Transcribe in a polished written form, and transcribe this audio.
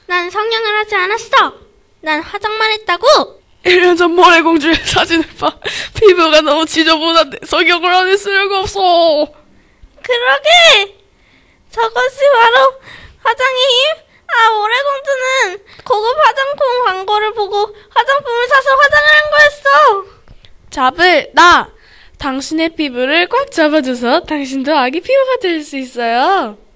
난 성형을 하지 않았어. 난 화장만 했다고. 1년 전 모래공주의 사진을 봐. 피부가 너무 지저분한데 성형을 안 했을 리가 없어. 그러게. 저것이 바로 화장의 힘? 모래공주는 고급 화장품 광고를 보고 화장품을 사서 화장을 한 거였어. 잡을 나! 당신의 피부를 꽉 잡아줘서 당신도 아기 피부가 될 수 있어요.